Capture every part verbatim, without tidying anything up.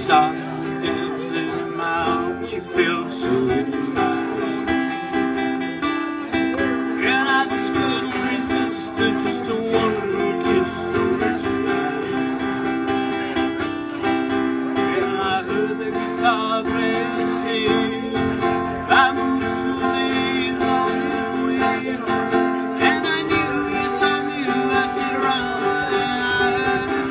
started dancing in my arms. She felt so alive, and I just couldn't resist her, just a one kiss on the side. And I heard the guitar player sing, I moved through the years on his way, and I knew, yes I knew, I should run. And I heard her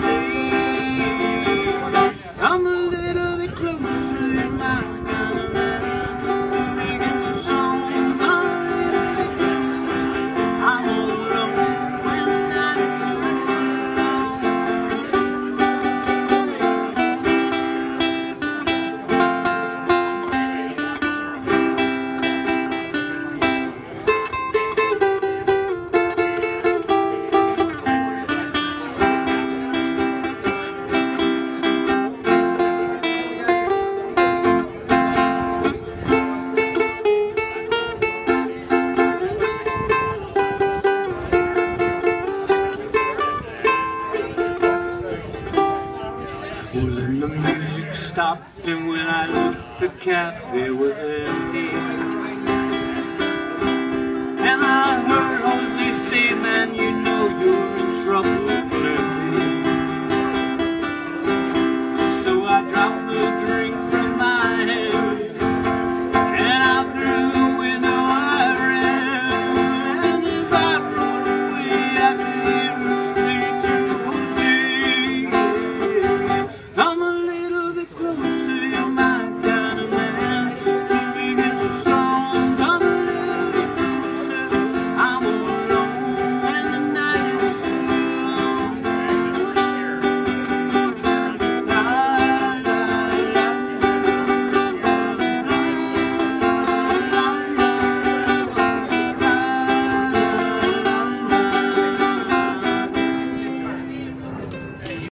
say, I'm a little bit closer than my kind of man, against the song, I'm a little bit closer, I'm all alone when the night is so well, then the music stopped, and when I looked, the cafe was empty. And I heard Jose say, man, you know you're in trouble, plenty.